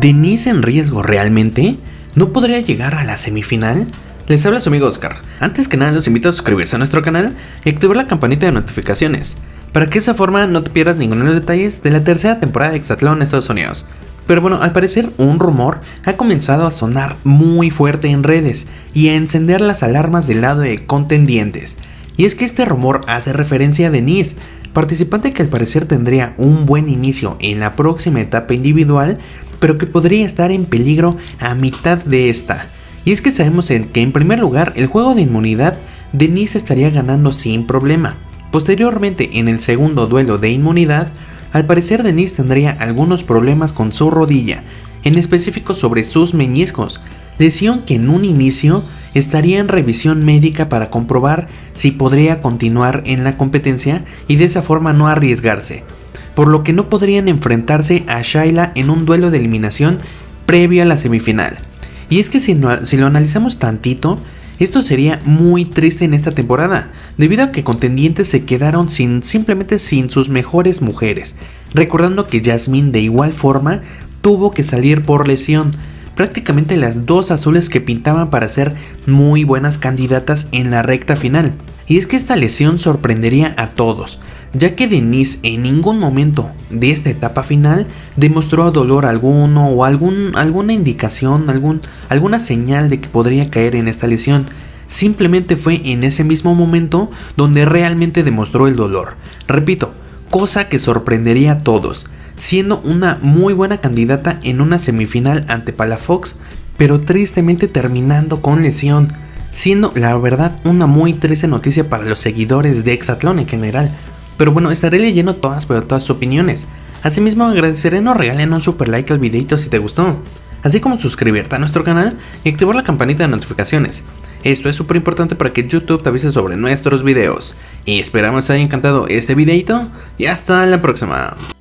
¿Denise en riesgo realmente? ¿No podría llegar a la semifinal? Les habla su amigo Oscar. Antes que nada los invito a suscribirse a nuestro canal y activar la campanita de notificaciones, para que de esa forma no te pierdas ninguno de los detalles de la tercera temporada de Exatlón en Estados Unidos. Pero bueno, al parecer un rumor ha comenzado a sonar muy fuerte en redes y a encender las alarmas del lado de contendientes. Y es que este rumor hace referencia a Denise, participante que al parecer tendría un buen inicio en la próxima etapa individual, pero que podría estar en peligro a mitad de esta. Y es que sabemos que en primer lugar el juego de inmunidad Denise estaría ganando sin problema. Posteriormente, en el segundo duelo de inmunidad, al parecer Denise tendría algunos problemas con su rodilla, en específico sobre sus meñiscos, lesión que en un inicio estaría en revisión médica para comprobar si podría continuar en la competencia y de esa forma no arriesgarse, por lo que no podrían enfrentarse a Shayla en un duelo de eliminación previo a la semifinal. Y es que si lo analizamos tantito, esto sería muy triste en esta temporada, debido a que contendientes se quedaron simplemente sin sus mejores mujeres, recordando que Jasmine de igual forma tuvo que salir por lesión, prácticamente las dos azules que pintaban para ser muy buenas candidatas en la recta final. Y es que esta lesión sorprendería a todos, ya que Denise en ningún momento de esta etapa final demostró dolor alguno o alguna indicación, alguna señal de que podría caer en esta lesión. Simplemente fue en ese mismo momento donde realmente demostró el dolor. Repito, cosa que sorprendería a todos, siendo una muy buena candidata en una semifinal ante Palafox, pero tristemente terminando con lesión, siendo la verdad una muy triste noticia para los seguidores de Exatlón en general. Pero bueno, estaré leyendo todas sus opiniones. Asimismo agradeceré nos regalen un super like al videito si te gustó, así como suscribirte a nuestro canal y activar la campanita de notificaciones. Esto es súper importante para que YouTube te avise sobre nuestros videos. Y esperamos que te haya encantado este videito y hasta la próxima.